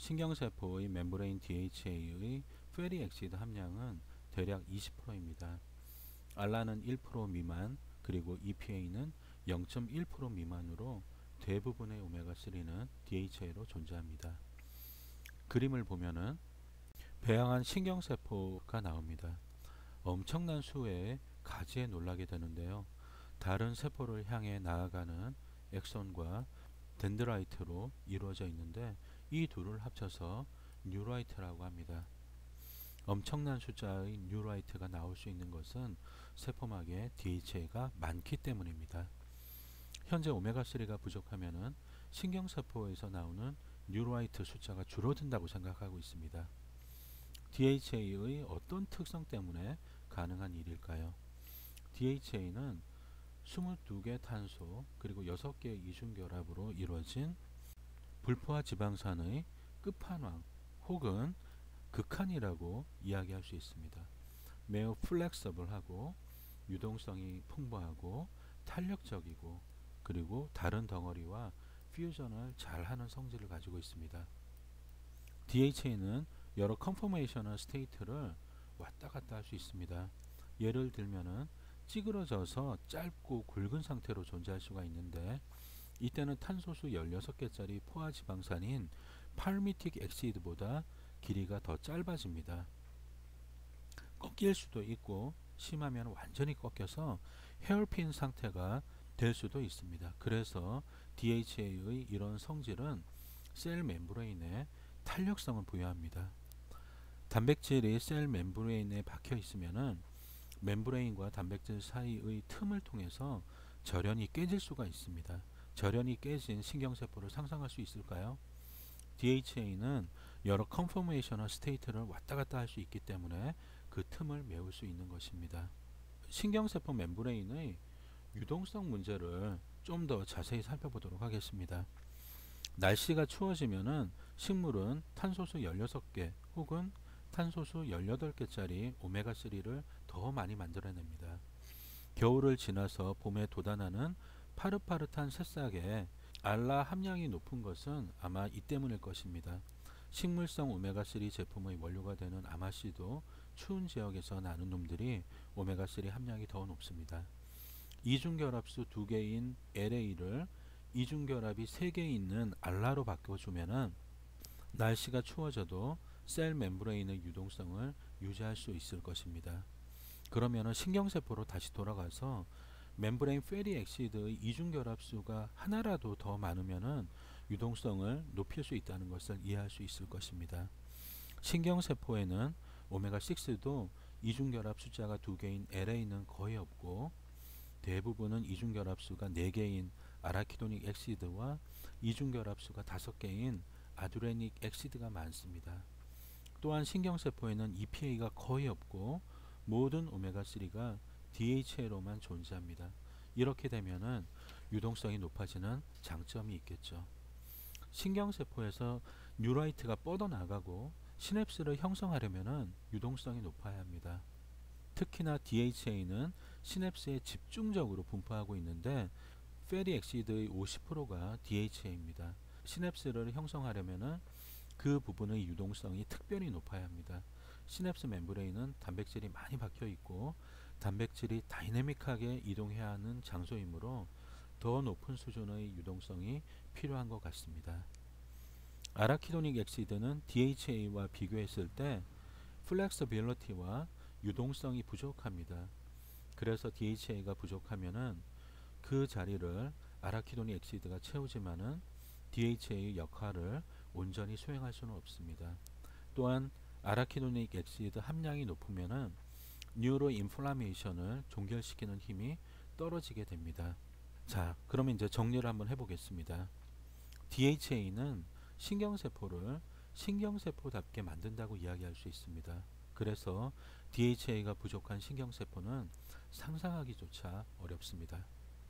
신경세포의 멤브레인 DHA의 페리 엑시드 함량은 대략 20%입니다. 알라는 1% 미만, 그리고 EPA는 0.1% 미만으로 대부분의 오메가3는 DHA로 존재합니다. 그림을 보면은 배양한 신경세포가 나옵니다. 엄청난 수의 가지에 놀라게 되는데요. 다른 세포를 향해 나아가는 엑손과 덴드라이트로 이루어져 있는데 이 둘을 합쳐서 뉴라이트라고 합니다. 엄청난 숫자의 뉴라이트가 나올 수 있는 것은 세포막에 DHA가 많기 때문입니다. 현재 오메가3가 부족하면 신경세포에서 나오는 뉴라이트 숫자가 줄어든다고 생각하고 있습니다. DHA의 어떤 특성 때문에 가능한 일일까요? DHA는 22개 탄소 그리고 6개의 이중결합으로 이루어진 불포화 지방산의 끝판왕 혹은 극한이라고 이야기할 수 있습니다. 매우 플렉서블하고 유동성이 풍부하고 탄력적이고 그리고 다른 덩어리와 퓨전을 잘하는 성질을 가지고 있습니다. DHA는 여러 컨포메이셔널 스테이트를 왔다 갔다 할 수 있습니다. 예를 들면은 찌그러져서 짧고 굵은 상태로 존재할 수가 있는데 이때는 탄소수 16개짜리 포화지방산인 팔미틱 엑시드보다 길이가 더 짧아집니다. 꺾일 수도 있고 심하면 완전히 꺾여서 헤어핀 상태가 될 수도 있습니다. 그래서 DHA의 이런 성질은 셀 멤브레인에 탄력성을 부여합니다. 단백질이 셀 멤브레인에 박혀 있으면은 멤브레인과 단백질 사이의 틈을 통해서 절연이 깨질 수가 있습니다. 절연이 깨진 신경세포를 상상할 수 있을까요? DHA는 여러 컨포메이셔널 스테이트를 왔다 갔다 할 수 있기 때문에 그 틈을 메울 수 있는 것입니다. 신경세포 멤브레인의 유동성 문제를 좀 더 자세히 살펴보도록 하겠습니다. 날씨가 추워지면은 식물은 탄소수 16개 혹은 탄소수 18개짜리 오메가3를 더 많이 만들어냅니다. 겨울을 지나서 봄에 돋아나는 파릇파릇한 새싹에 알라 함량이 높은 것은 아마 이 때문일 것입니다. 식물성 오메가3 제품의 원료가 되는 아마씨도 추운 지역에서 나는 놈들이 오메가3 함량이 더 높습니다. 이중결합수 2개인 LA를 이중결합이 3개 있는 알라로 바꿔주면은 날씨가 추워져도 셀 멤브레인의 유동성을 유지할 수 있을 것입니다. 그러면은 신경세포로 다시 돌아가서 멤브레인 페리 엑시드의 이중결합수가 하나라도 더 많으면은 유동성을 높일 수 있다는 것을 이해할 수 있을 것입니다. 신경세포에는 오메가6도 이중결합 숫자가 2개인 LA는 거의 없고 대부분은 이중결합수가 4개인 아라키도닉 엑시드와 이중결합수가 5개인 아두레닉 엑시드가 많습니다. 또한 신경세포에는 EPA가 거의 없고 모든 오메가3가 DHA로만 존재합니다. 이렇게 되면은 유동성이 높아지는 장점이 있겠죠. 신경세포에서 뉴라이트가 뻗어나가고 시냅스를 형성하려면은 유동성이 높아야 합니다. 특히나 DHA는 시냅스에 집중적으로 분포하고 있는데 페리 엑시드의 50%가 DHA입니다. 시냅스를 형성하려면은 그 부분의 유동성이 특별히 높아야 합니다. 시냅스 멤브레인은 단백질이 많이 박혀 있고 단백질이 다이내믹하게 이동해야 하는 장소이므로 더 높은 수준의 유동성이 필요한 것 같습니다. 아라키도닉 엑시드는 DHA와 비교했을 때 플렉서빌리티와 유동성이 부족합니다. 그래서 DHA가 부족하면은 그 자리를 아라키도닉 엑시드가 채우지만은 DHA의 역할을 온전히 수행할 수는 없습니다. 또한 아라키도닉 엑시드 함량이 높으면은 뉴로 인플라메이션을 종결시키는 힘이 떨어지게 됩니다. 자, 그러면 이제 정리를 한번 해보겠습니다. DHA는 신경세포를 신경세포답게 만든다고 이야기할 수 있습니다. 그래서 DHA가 부족한 신경세포는 상상하기조차 어렵습니다.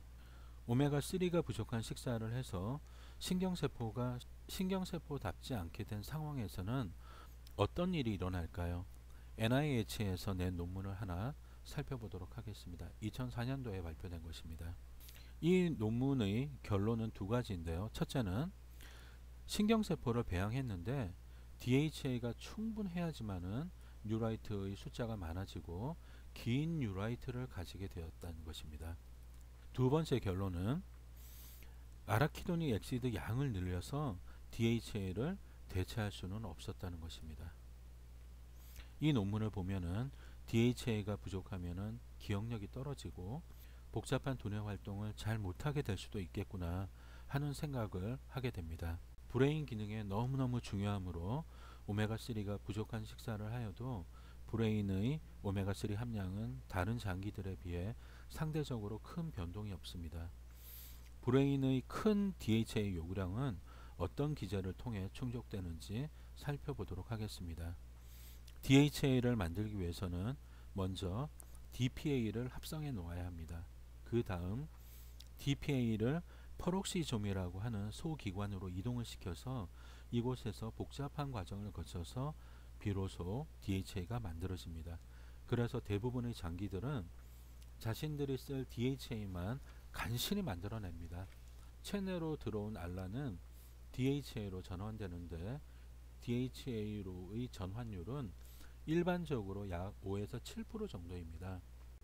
오메가3가 부족한 식사를 해서 신경세포가 신경세포답지 않게 된 상황에서는 어떤 일이 일어날까요? NIH에서 낸 논문을 하나 살펴보도록 하겠습니다. 2004년도에 발표된 것입니다. 이 논문의 결론은 두 가지인데요. 첫째는 신경세포를 배양했는데 DHA가 충분해야지만은 뉴라이트의 숫자가 많아지고 긴 뉴라이트를 가지게 되었다는 것입니다. 두 번째 결론은 아라키도닉 엑시드 양을 늘려서 DHA를 대체할 수는 없었다는 것입니다. 이 논문을 보면은 DHA가 부족하면은 기억력이 떨어지고 복잡한 두뇌 활동을 잘 못하게 될 수도 있겠구나 하는 생각을 하게 됩니다. 브레인 기능에 너무너무 중요하므로 오메가3가 부족한 식사를 하여도 브레인의 오메가3 함량은 다른 장기들에 비해 상대적으로 큰 변동이 없습니다. 브레인의 큰 DHA 요구량은 어떤 기제를 통해 충족되는지 살펴보도록 하겠습니다. DHA를 만들기 위해서는 먼저 DPA를 합성해 놓아야 합니다. 그 다음 DPA를 퍼록시좀이라고 하는 소기관으로 이동을 시켜서 이곳에서 복잡한 과정을 거쳐서 비로소 DHA가 만들어집니다. 그래서 대부분의 장기들은 자신들이 쓸 DHA만 간신히 만들어냅니다. 체내로 들어온 알라는 DHA로 전환되는데 DHA로의 전환율은 일반적으로 약 5에서 7% 정도입니다.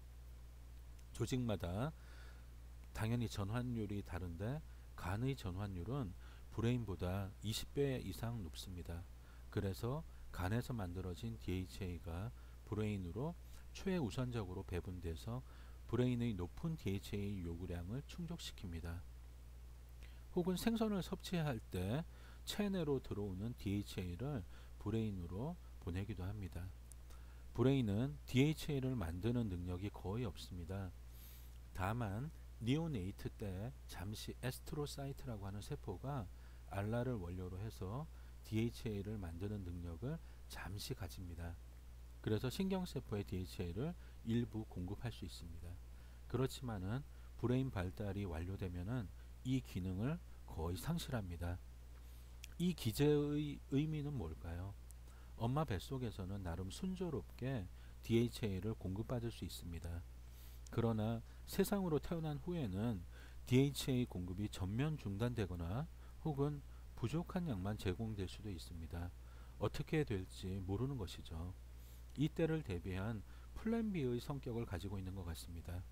조직마다 당연히 전환율이 다른데 간의 전환율은 브레인보다 20배 이상 높습니다. 그래서 간에서 만들어진 DHA가 브레인으로 최우선적으로 배분돼서 브레인의 높은 DHA 요구량을 충족시킵니다. 혹은 생선을 섭취할 때 체내로 들어오는 DHA를 브레인으로 보내기도 합니다. 브레인은 DHA를 만드는 능력이 거의 없습니다. 다만 니오네이트 때 잠시 에스트로사이트라고 하는 세포가 알라를 원료로 해서 DHA를 만드는 능력을 잠시 가집니다. 그래서 신경세포의 DHA를 일부 공급할 수 있습니다. 그렇지만은 브레인 발달이 완료되면은 이 기능을 거의 상실합니다. 이 기제의 의미는 뭘까요? 엄마 뱃속에서는 나름 순조롭게 DHA를 공급받을 수 있습니다. 그러나 세상으로 태어난 후에는 DHA 공급이 전면 중단되거나 혹은 부족한 양만 제공될 수도 있습니다. 어떻게 될지 모르는 것이죠. 이때를 대비한 플랜 B의 성격을 가지고 있는 것 같습니다.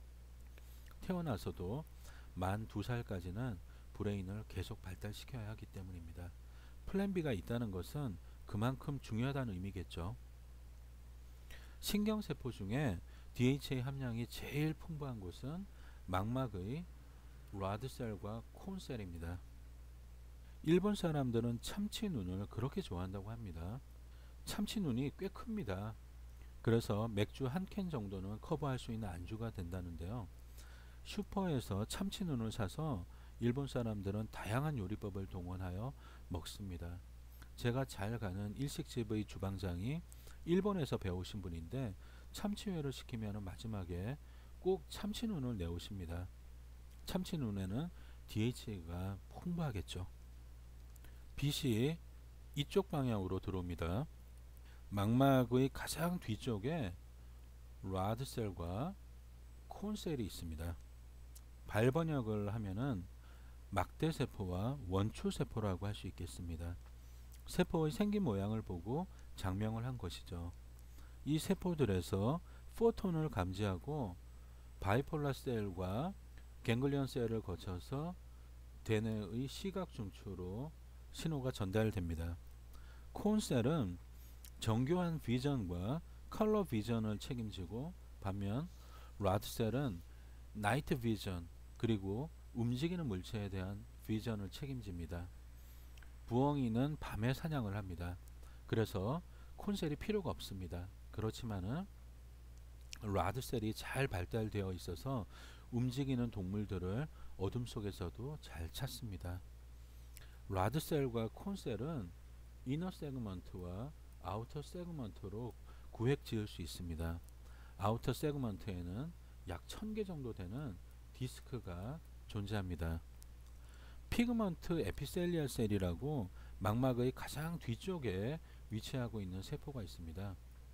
태어나서도 만 2살까지는 브레인을 계속 발달시켜야 하기 때문입니다. 플랜 B가 있다는 것은 그만큼 중요하다는 의미겠죠. 신경세포 중에 DHA 함량이 제일 풍부한 곳은 망막의 라드셀과 콘셀입니다. 일본 사람들은 참치눈을 그렇게 좋아한다고 합니다. 참치눈이 꽤 큽니다. 그래서 맥주 한 캔 정도는 커버할 수 있는 안주가 된다는데요. 슈퍼에서 참치눈을 사서 일본 사람들은 다양한 요리법을 동원하여 먹습니다. 제가 잘 가는 일식집의 주방장이 일본에서 배우신 분인데 참치회를 시키면 마지막에 꼭 참치눈을 내오십니다. 참치눈에는 DHA가 풍부하겠죠. 빛이 이쪽 방향으로 들어옵니다. 망막의 가장 뒤쪽에 라드셀과 콘셀이 있습니다. 발번역을 하면은 막대세포와 원초세포라고 할 수 있겠습니다. 세포의 생긴 모양을 보고 장명을 한 것이죠. 이 세포들에서 포톤을 감지하고 바이폴라 셀과 갱글리언 셀을 거쳐서 대뇌의 시각 중추로 신호가 전달됩니다. 콘셀은 정교한 비전과 컬러 비전을 책임지고 반면 라드셀은 나이트 비전 그리고 움직이는 물체에 대한 비전을 책임집니다. 부엉이는 밤에 사냥을 합니다. 그래서 콘셀이 필요가 없습니다. 그렇지만은 라드셀이 잘 발달되어 있어서 움직이는 동물들을 어둠 속에서도 잘 찾습니다. 라드셀과 콘셀은 이너 세그먼트와 아우터 세그먼트로 구획 지을 수 있습니다. 아우터 세그먼트에는 약 1000개 정도 되는 디스크가 존재합니다. 피그먼트 에피셀리얼 셀이라고 망막의 가장 뒤쪽에 위치하고 있는 세포가 있습니다.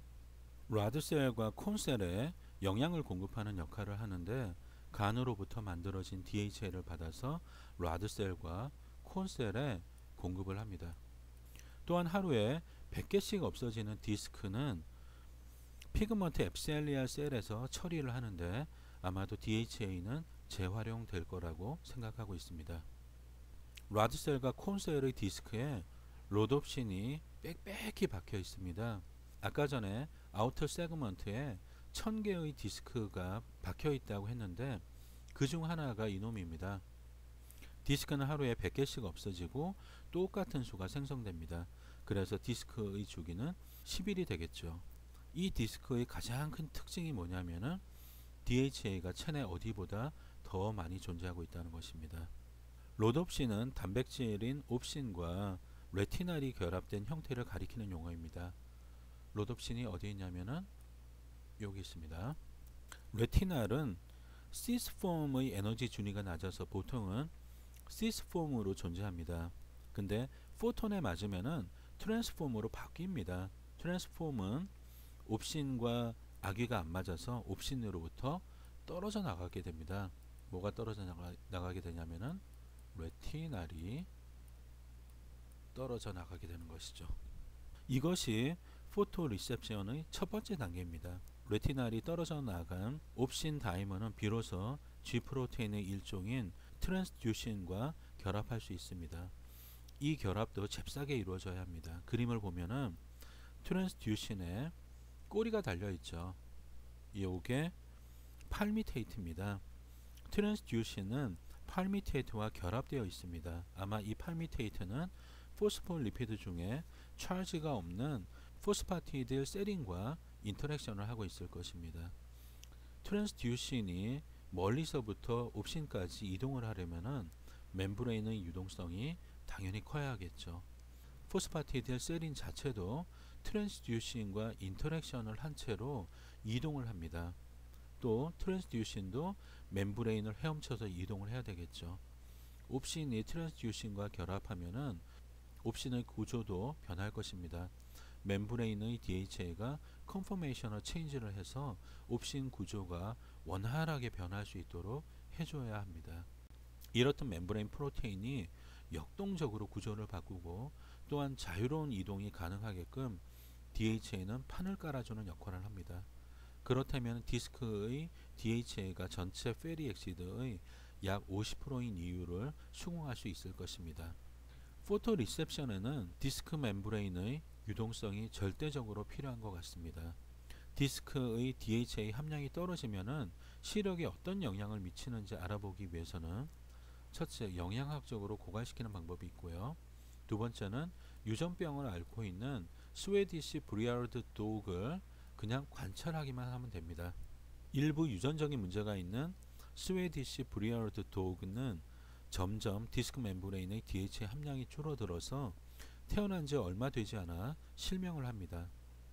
라드셀과 콘셀에 영양을 공급하는 역할을 하는데 간으로부터 만들어진 DHA를 받아서 라드셀과 콘셀에 공급을 합니다. 또한 하루에 100개씩 없어지는 디스크는 피그먼트 엡셀리알 셀에서 처리를 하는데 아마도 DHA는 재활용될 거라고 생각하고 있습니다. 라드셀과 콘셀의 디스크에 로놉신이 빽빽히 박혀 있습니다. 아까 전에 아우터 세그먼트에 1000개의 디스크가 박혀 있다고 했는데 그 중 하나가 이놈입니다. 디스크는 하루에 100개씩 없어지고 똑같은 수가 생성됩니다. 그래서 디스크의 주기는 10일이 되겠죠. 이 디스크의 가장 큰 특징이 뭐냐면은 DHA가 체내 어디보다 더 많이 존재하고 있다는 것입니다. 로놉신은 단백질인 옵신과 레티날이 결합된 형태를 가리키는 용어입니다. 로놉신이 어디 있냐면은 여기 있습니다. 레티날은 시스폼의 에너지 준위가 낮아서 보통은 시스폼으로 존재합니다. 근데 포톤에 맞으면은 트랜스폼으로 바뀝니다. 트랜스폼은 옵신과 아귀가 안 맞아서 옵신으로부터 떨어져 나가게 됩니다. 뭐가 떨어져 나가게 되냐면은 레티날이 떨어져 나가게 되는 것이죠. 이것이 포토 리셉션의 첫 번째 단계입니다. 레티날이 떨어져 나간 옵신 다이머는 비로소 G 프로테인의 일종인 트랜스듀신과 결합할 수 있습니다. 이 결합도 잽싸게 이루어져야 합니다. 그림을 보면은 트랜스듀신에 꼬리가 달려 있죠. 이게 팔미테이트입니다. 트랜스듀신은 팔미테이트와 결합되어 있습니다. 아마 이 팔미테이트는 포스포리피드 중에 차지가 없는 포스파티딜 세린과 인터랙션을 하고 있을 것입니다. 트랜스듀신이 멀리서부터 옵신까지 이동을 하려면은 멤브레인의 유동성이 당연히 커야 하겠죠. 포스파티딜 세린 자체도 트랜스듀신과 인터랙션을 한 채로 이동을 합니다. 또 트랜스듀신도 멤브레인을 헤엄쳐서 이동을 해야 되겠죠. 옵신이 트랜스듀신과 결합하면은 옵신의 구조도 변할 것입니다. 멤브레인의 DHA가 컨포메이셔널 체인지를 해서 옵신 구조가 원활하게 변할 수 있도록 해줘야 합니다. 이렇듯 멤브레인 프로테인이 역동적으로 구조를 바꾸고 또한 자유로운 이동이 가능하게끔 DHA는 판을 깔아주는 역할을 합니다. 그렇다면 디스크의 DHA가 전체 페리 엑시드의 약 50%인 이유를 수긍할 수 있을 것입니다. 포토 리셉션에는 디스크 멤브레인의 유동성이 절대적으로 필요한 것 같습니다. 디스크의 DHA 함량이 떨어지면은 시력에 어떤 영향을 미치는지 알아보기 위해서는 첫째, 영양학적으로 고갈시키는 방법이 있고요. 두 번째는 유전병을 앓고 있는 스웨디시 브리아르드 독을 그냥 관찰하기만 하면 됩니다. 일부 유전적인 문제가 있는 스웨디시 브리아르드 독은 점점 디스크 멤브레인의 DHA 함량이 줄어들어서 태어난 지 얼마 되지 않아 실명을 합니다.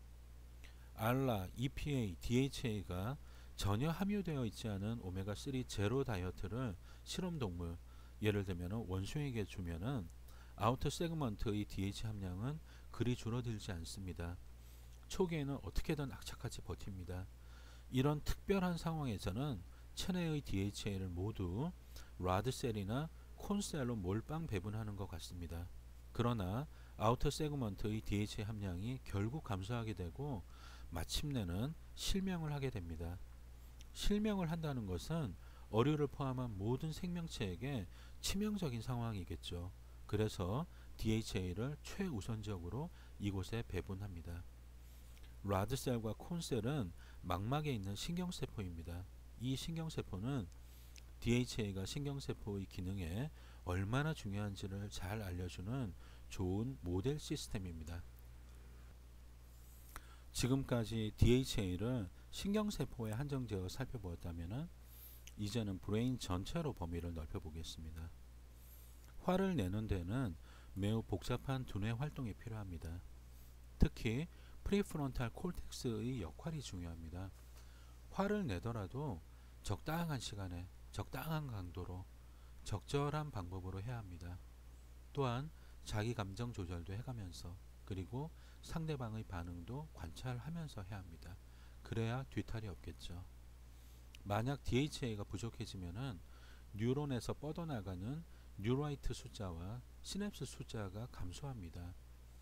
알라, EPA, DHA가 전혀 함유되어 있지 않은 오메가3 제로 다이어트를 실험동물, 예를 들면 원숭이에게 주면은 아우터 세그먼트의 DHA 함량은 그리 줄어들지 않습니다. 초기에는 어떻게든 악착같이 버팁니다. 이런 특별한 상황에서는 체내의 DHA를 모두 라드셀이나 콘셀로 몰빵 배분하는 것 같습니다. 그러나 아우터 세그먼트의 DHA 함량이 결국 감소하게 되고 마침내는 실명을 하게 됩니다. 실명을 한다는 것은 어류를 포함한 모든 생명체에게 치명적인 상황이겠죠. 그래서 DHA를 최우선적으로 이곳에 배분합니다. 라드셀과 콘셀은 망막에 있는 신경세포입니다. 이 신경세포는 DHA가 신경세포의 기능에 얼마나 중요한지를 잘 알려주는 좋은 모델 시스템입니다. 지금까지 DHA를 신경세포에 한정되어 살펴보았다면 이제는 브레인 전체로 범위를 넓혀보겠습니다. 화를 내는 데는 매우 복잡한 두뇌 활동이 필요합니다. 특히 프리프론탈 콜텍스의 역할이 중요합니다. 화를 내더라도 적당한 시간에 적당한 강도로 적절한 방법으로 해야 합니다. 또한 자기 감정 조절도 해가면서 그리고 상대방의 반응도 관찰하면서 해야 합니다. 그래야 뒤탈이 없겠죠. 만약 DHA가 부족해지면은 뉴런에서 뻗어나가는 뉴라이트 숫자와 시냅스 숫자가 감소합니다.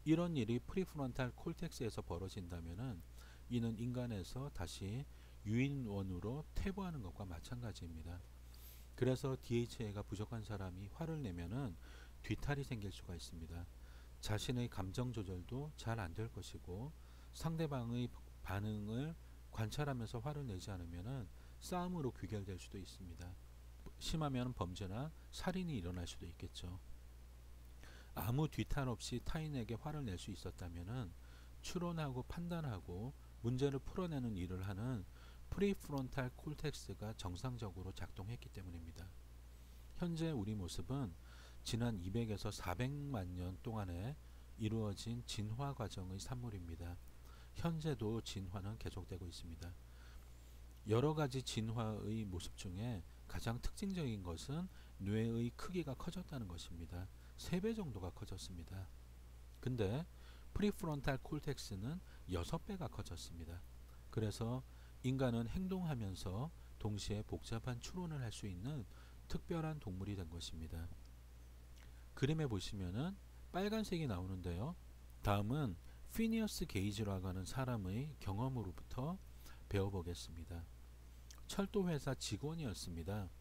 이런 일이 프리프론탈 콜텍스에서 벌어진다면은 이는 인간에서 다시 유인원으로 퇴보하는 것과 마찬가지입니다. 그래서 DHA가 부족한 사람이 화를 내면은 뒤탈이 생길 수가 있습니다. 자신의 감정 조절도 잘 안 될 것이고 상대방의 반응을 관찰하면서 화를 내지 않으면은 싸움으로 귀결될 수도 있습니다. 심하면 범죄나 살인이 일어날 수도 있겠죠. 아무 뒤탈 없이 타인에게 화를 낼 수 있었다면은 추론하고 판단하고 문제를 풀어내는 일을 하는 프리프론탈 콜텍스가 정상적으로 작동했기 때문입니다. 현재 우리 모습은 지난 200에서 400만 년 동안에 이루어진 진화 과정의 산물입니다. 현재도 진화는 계속되고 있습니다. 여러 가지 진화의 모습 중에 가장 특징적인 것은 뇌의 크기가 커졌다는 것입니다. 3배 정도가 커졌습니다. 근데 프리프론탈 콜텍스는 6배가 커졌습니다. 그래서 인간은 행동하면서 동시에 복잡한 추론을 할 수 있는 특별한 동물이 된 것입니다. 그림에 보시면은 빨간색이 나오는데요. 다음은 피니어스 게이지라고 하는 사람의 경험으로부터 배워보겠습니다. 철도회사 직원이었습니다.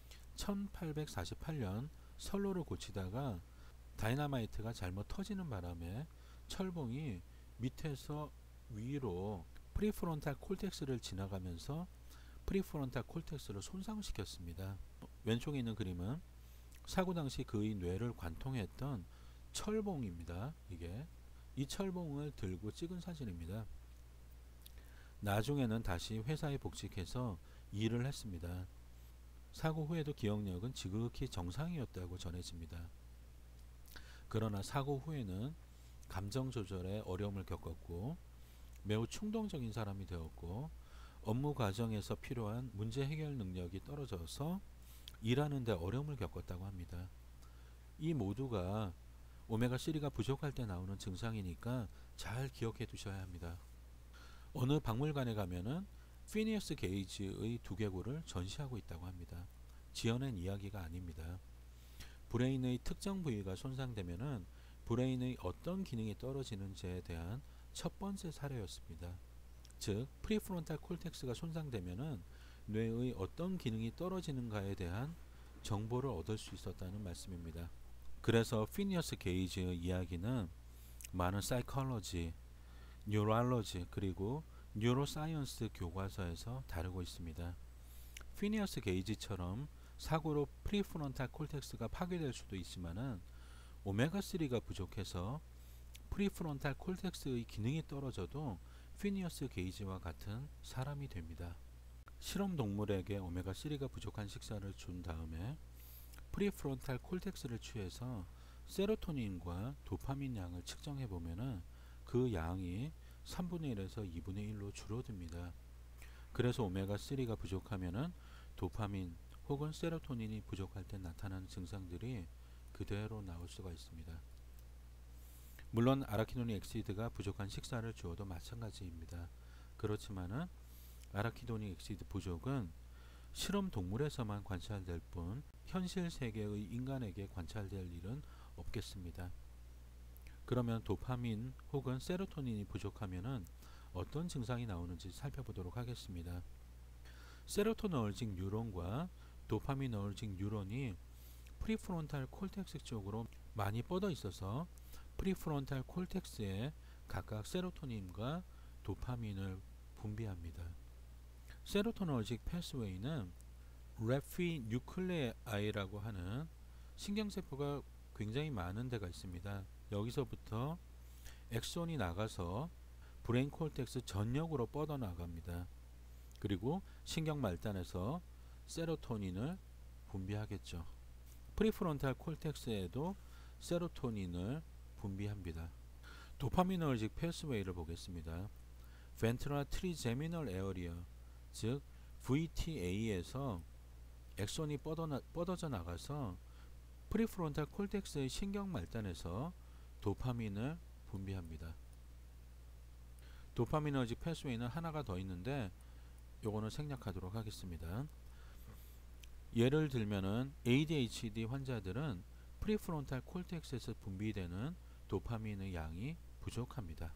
1848년 선로를 고치다가 다이너마이트가 잘못 터지는 바람에 철봉이 밑에서 위로 프리프론탈 콜텍스를 지나가면서 프리프론탈 콜텍스를 손상시켰습니다. 왼쪽에 있는 그림은 사고 당시 그의 뇌를 관통했던 철봉입니다. 이 철봉을 들고 찍은 사진입니다. 나중에는 다시 회사에 복직해서 일을 했습니다. 사고 후에도 기억력은 지극히 정상이었다고 전해집니다. 그러나 사고 후에는 감정 조절에 어려움을 겪었고 매우 충동적인 사람이 되었고 업무 과정에서 필요한 문제 해결 능력이 떨어져서 일하는 데 어려움을 겪었다고 합니다. 이 모두가 오메가3가 부족할 때 나오는 증상이니까 잘 기억해 두셔야 합니다. 어느 박물관에 가면은 피니어스 게이지의 두개골을 전시하고 있다고 합니다. 지어낸 이야기가 아닙니다. 브레인의 특정 부위가 손상되면은 브레인의 어떤 기능이 떨어지는지에 대한 첫 번째 사례였습니다. 즉, 프리프론탈 콜텍스가 손상되면은 뇌의 어떤 기능이 떨어지는가에 대한 정보를 얻을 수 있었다는 말씀입니다. 그래서 피니어스 게이지의 이야기는 많은 사이콜로지, 뉴럴로지 그리고 뉴로사이언스 교과서에서 다루고 있습니다. 피니어스 게이지처럼 사고로 프리프론탈 콜텍스가 파괴될 수도 있지만은 오메가3가 부족해서 프리프론탈 콜텍스의 기능이 떨어져도 피니어스 게이지와 같은 사람이 됩니다. 실험 동물에게 오메가3가 부족한 식사를 준 다음에 프리프론탈 콜텍스를 취해서 세로토닌과 도파민 양을 측정해 보면은 그 양이 3분의 1에서 2분의 1로 줄어듭니다. 그래서 오메가3가 부족하면은 도파민 혹은 세로토닌이 부족할 때 나타나는 증상들이 그대로 나올 수가 있습니다. 물론 아라키도닉 엑시드가 부족한 식사를 주어도 마찬가지입니다. 그렇지만은 아라키도닉 엑시드 부족은 실험 동물에서만 관찰될 뿐 현실 세계의 인간에게 관찰될 일은 없겠습니다. 그러면 도파민 혹은 세로토닌이 부족하면은 어떤 증상이 나오는지 살펴보도록 하겠습니다. 세로토너지क 뉴런과 도파미너지क 뉴런이 프리프론탈 콜텍스 쪽으로 많이 뻗어 있어서 프리프론탈 콜텍스에 각각 세로토닌과 도파민을 분비합니다. 세로토너지क 패스웨이는 래피 뉴클레아이라고 하는 신경세포가 굉장히 많은 데가 있습니다. 여기서부터 엑손이 나가서 브레인 콜텍스 전역으로 뻗어 나갑니다. 그리고 신경 말단에서 세로토닌을 분비하겠죠. 프리프론탈 콜텍스에도 세로토닌을 분비합니다. 도파미너지क 패스웨이를 보겠습니다. 벤트럴 트리제미널 에어리어, 즉 VTA에서 엑손이 뻗어져 나가서 프리프론탈 콜텍스의 신경 말단에서 도파민을 분비합니다. 도파미너지क 패스웨이는 하나가 더 있는데 요거는 생략하도록 하겠습니다. 예를 들면은 ADHD 환자들은 프리프론탈 콜텍스에서 분비되는 도파민의 양이 부족합니다.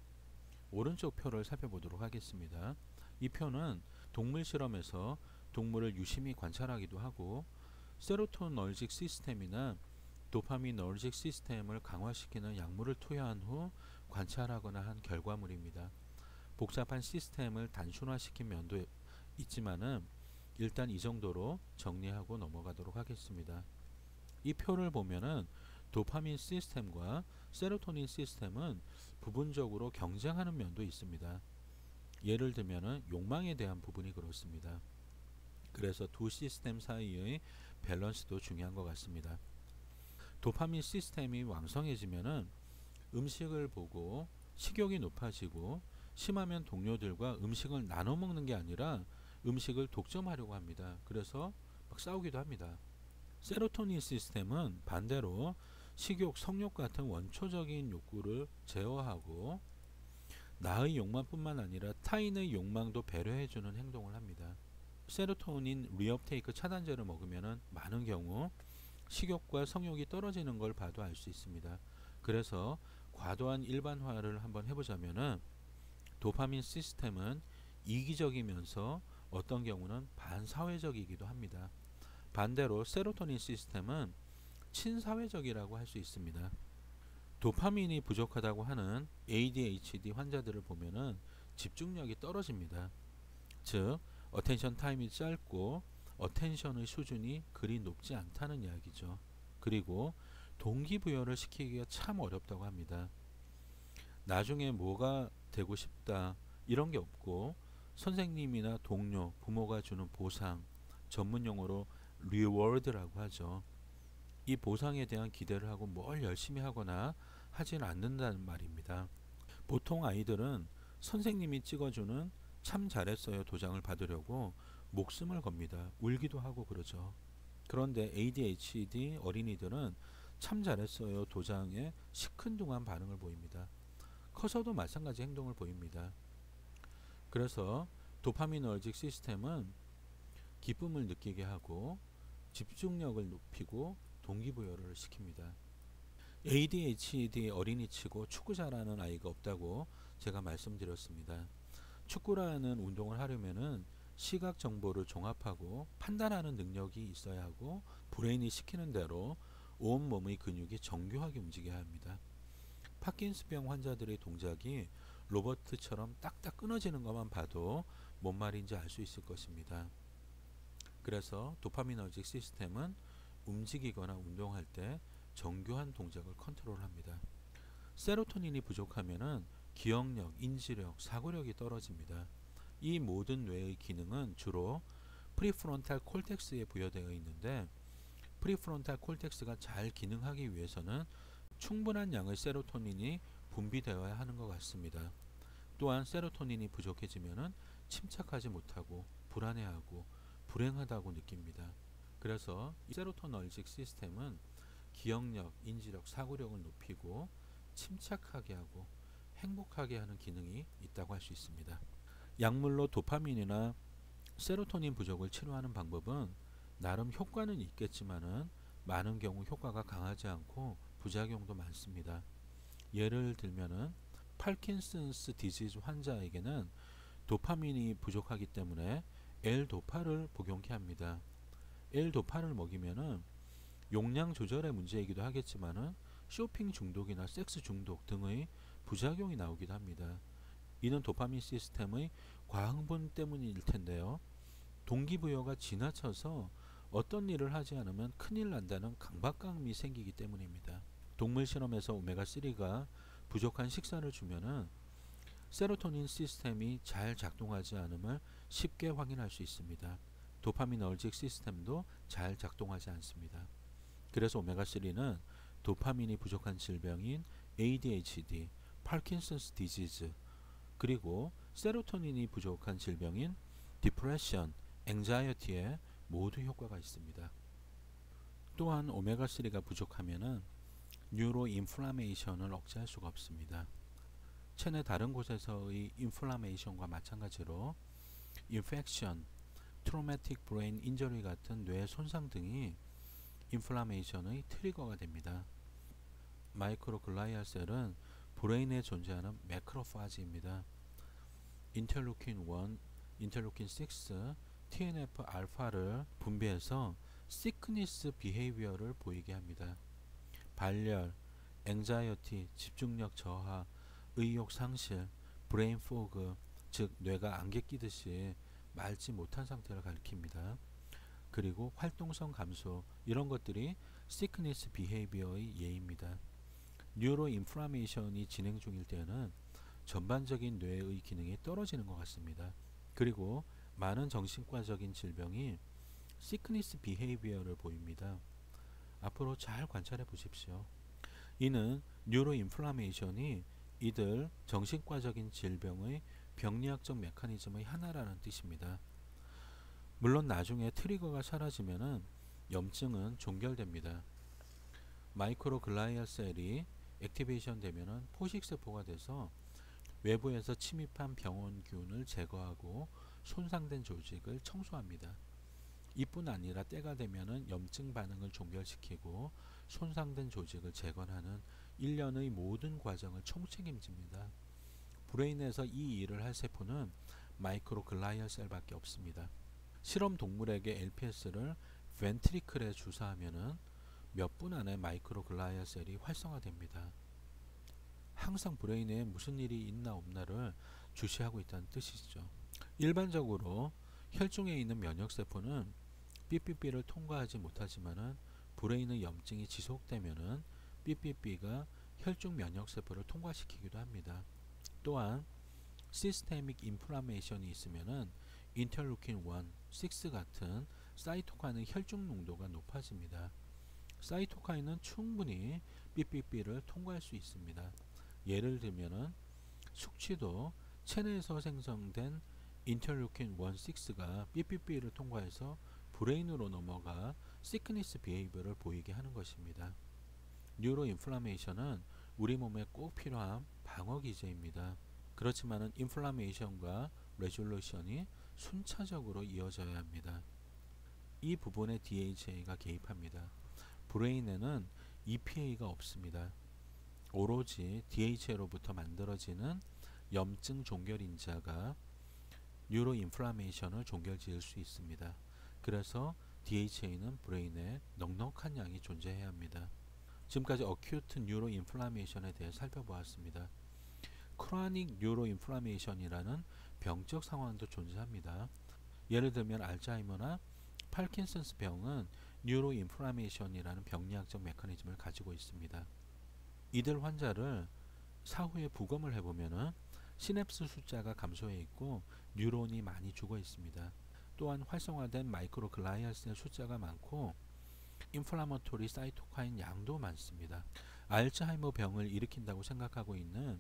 오른쪽 표를 살펴보도록 하겠습니다. 이 표는 동물 실험에서 동물을 유심히 관찰하기도 하고 세로토너지क 시스템이나 도파미너지क 시스템을 강화시키는 약물을 투여한 후 관찰하거나 한 결과물입니다. 복잡한 시스템을 단순화시킨 면도 있지만은 일단 이 정도로 정리하고 넘어가도록 하겠습니다. 이 표를 보면은 도파민 시스템과 세로토닌 시스템은 부분적으로 경쟁하는 면도 있습니다. 예를 들면은 욕망에 대한 부분이 그렇습니다. 그래서 두 시스템 사이의 밸런스도 중요한 것 같습니다. 도파민 시스템이 왕성해지면은 음식을 보고 식욕이 높아지고 심하면 동료들과 음식을 나눠 먹는 게 아니라 음식을 독점하려고 합니다. 그래서 막 싸우기도 합니다. 세로토닌 시스템은 반대로 식욕, 성욕 같은 원초적인 욕구를 제어하고 나의 욕망뿐만 아니라 타인의 욕망도 배려해주는 행동을 합니다. 세로토닌 리업테이크 차단제를 먹으면 많은 경우 식욕과 성욕이 떨어지는 걸 봐도 알 수 있습니다. 그래서 과도한 일반화를 한번 해보자면은 도파민 시스템은 이기적이면서 어떤 경우는 반사회적이기도 합니다. 반대로 세로토닌 시스템은 친사회적이라고 할 수 있습니다. 도파민이 부족하다고 하는 ADHD 환자들을 보면은 집중력이 떨어집니다. 즉, 어텐션 타임이 짧고 어텐션의 수준이 그리 높지 않다는 이야기죠. 그리고 동기부여를 시키기가 참 어렵다고 합니다. 나중에 뭐가 되고 싶다 이런 게 없고 선생님이나 동료, 부모가 주는 보상, 전문 용어로 리워드라고 하죠. 이 보상에 대한 기대를 하고 뭘 열심히 하거나 하진 않는다는 말입니다. 보통 아이들은 선생님이 찍어주는 참 잘했어요 도장을 받으려고 목숨을 겁니다. 울기도 하고 그러죠. 그런데 ADHD 어린이들은 참 잘했어요 도장에 시큰둥한 반응을 보입니다. 커서도 마찬가지 행동을 보입니다. 그래서 도파미너지क 시스템은 기쁨을 느끼게 하고 집중력을 높이고 동기부여를 시킵니다. ADHD 어린이치고 축구 잘하는 아이가 없다고 제가 말씀드렸습니다. 축구라는 운동을 하려면은 시각 정보를 종합하고 판단하는 능력이 있어야 하고 브레인이 시키는 대로 온몸의 근육이 정교하게 움직여야 합니다. 파킨스병 환자들의 동작이 로버트처럼 딱딱 끊어지는 것만 봐도 뭔 말인지 알 수 있을 것입니다. 그래서 도파미너지क 시스템은 움직이거나 운동할 때 정교한 동작을 컨트롤합니다. 세로토닌이 부족하면은 기억력, 인지력, 사고력이 떨어집니다. 이 모든 뇌의 기능은 주로 프리프론탈 콜텍스에 부여되어 있는데 프리프론탈 콜텍스가 잘 기능하기 위해서는 충분한 양의 세로토닌이 분비되어야 하는 것 같습니다. 또한 세로토닌이 부족해지면은 침착하지 못하고 불안해하고 불행하다고 느낍니다. 그래서 이 세로토너지क 시스템은 기억력, 인지력, 사고력을 높이고 침착하게 하고 행복하게 하는 기능이 있다고 할 수 있습니다. 약물로 도파민이나 세로토닌 부족을 치료하는 방법은 나름 효과는 있겠지만은 많은 경우 효과가 강하지 않고 부작용도 많습니다. 예를 들면은 파킨슨스 디지즈 환자에게는 도파민이 부족하기 때문에 L도파를 복용케 합니다. L도파를 먹이면은 용량 조절의 문제이기도 하겠지만은 쇼핑 중독이나 섹스 중독 등의 부작용이 나오기도 합니다. 이는 도파민 시스템의 과흥분 때문일 텐데요. 동기부여가 지나쳐서 어떤 일을 하지 않으면 큰일 난다는 강박감이 생기기 때문입니다. 동물 실험에서 오메가3가 부족한 식사를 주면은 세로토닌 시스템이 잘 작동하지 않음을 쉽게 확인할 수 있습니다. 도파미너지क 시스템도 잘 작동하지 않습니다. 그래서 오메가3는 도파민이 부족한 질병인 ADHD, 파킨슨스 디지즈, 그리고 세로토닌이 부족한 질병인 디프레션, 앵자이어티에 모두 효과가 있습니다. 또한 오메가3가 부족하면은 뉴로 인플라메이션을 억제할 수가 없습니다. 체내 다른 곳에서의 인플라메이션과 마찬가지로 인펙션, 트로마틱 브레인 인저리 같은 뇌 손상 등이 인플라메이션의 트리거가 됩니다. 마이크로글리알 셀은 브레인에 존재하는 매크로파지입니다. 인터루킨 1, 인터루킨 6, TNF 알파를 분비해서 시크니스 비헤이비어를 보이게 합니다. 발열, 앵자이어티, 집중력 저하, 의욕 상실, 브레인 포그, 즉 뇌가 안개 끼듯이 맑지 못한 상태를 가리킵니다. 그리고 활동성 감소, 이런 것들이 시크니스 비헤이비어의 예입니다. 뉴로 인플라메이션이 진행 중일 때는 전반적인 뇌의 기능이 떨어지는 것 같습니다. 그리고 많은 정신과적인 질병이 시크니스 비헤이비어를 보입니다. 앞으로 잘 관찰해 보십시오. 이는 뉴로 인플라메이션이 이들 정신과적인 질병의 병리학적 메커니즘의 하나라는 뜻입니다. 물론 나중에 트리거가 사라지면은 염증은 종결됩니다. 마이크로글리알 셀이 액티베이션 되면은 포식세포가 돼서 외부에서 침입한 병원균을 제거하고 손상된 조직을 청소합니다. 이뿐 아니라 때가 되면은 염증 반응을 종결시키고 손상된 조직을 재건하는 일련의 모든 과정을 총책임집니다. 브레인에서 이 일을 할 세포는 마이크로글리알 셀밖에 없습니다. 실험 동물에게 LPS를 벤트리클에 주사하면은 몇 분 안에 마이크로글리알 셀이 활성화됩니다. 항상 브레인에 무슨 일이 있나 없나를 주시하고 있다는 뜻이죠. 일반적으로 혈중에 있는 면역세포는 삐삐삐를 통과하지 못하지만은 브레인의 염증이 지속되면은 삐삐삐가 혈중 면역세포를 통과시키기도 합니다. 또한 시스테믹 인플라메이션이 있으면은 인터루킨 1, 6 같은 사이토카인의 혈중 농도가 높아집니다. 사이토카인은 충분히 삐삐삐를 통과할 수 있습니다. 예를 들면은 숙취도 체내에서 생성된 인터루킨 1, 6가 삐삐삐를 통과해서 브레인으로 넘어가 시크니스 비헤이비어를 보이게 하는 것입니다. 뉴로 인플라메이션은 우리 몸에 꼭 필요한 방어 기제입니다. 그렇지만은 인플라메이션과 레졸루션이 순차적으로 이어져야 합니다. 이 부분에 DHA가 개입합니다. 브레인에는 EPA가 없습니다. 오로지 DHA로부터 만들어지는 염증 종결인자가 뉴로 인플라메이션을 종결지을 수 있습니다. 그래서 DHA는 브레인에 넉넉한 양이 존재해야 합니다. 지금까지 어큐트 뉴로 인플라메이션에 대해 살펴보았습니다. 크로닉 뉴로 인플라메이션이라는 병적 상황도 존재합니다. 예를 들면 알츠하이머나 파킨슨스 병은 뉴로 인플라메이션이라는 병리학적 메커니즘을 가지고 있습니다. 이들 환자를 사후에 부검을 해보면은 시냅스 숫자가 감소해 있고 뉴론이 많이 죽어 있습니다. 또한 활성화된 마이크로글리알 셀 숫자가 많고 인플라머토리 사이토카인 양도 많습니다. 알츠하이머 병을 일으킨다고 생각하고 있는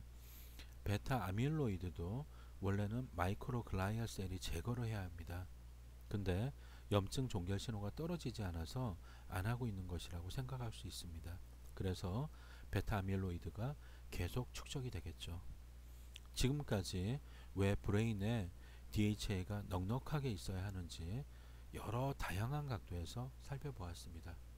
베타 아밀로이드도 원래는 마이크로글리알 셀이 제거를 해야 합니다. 근데 염증 종결 신호가 떨어지지 않아서 안 하고 있는 것이라고 생각할 수 있습니다. 그래서 베타 아밀로이드가 계속 축적이 되겠죠. 지금까지 왜 브레인에 DHA가 넉넉하게 있어야 하는지 여러 다양한 각도에서 살펴보았습니다.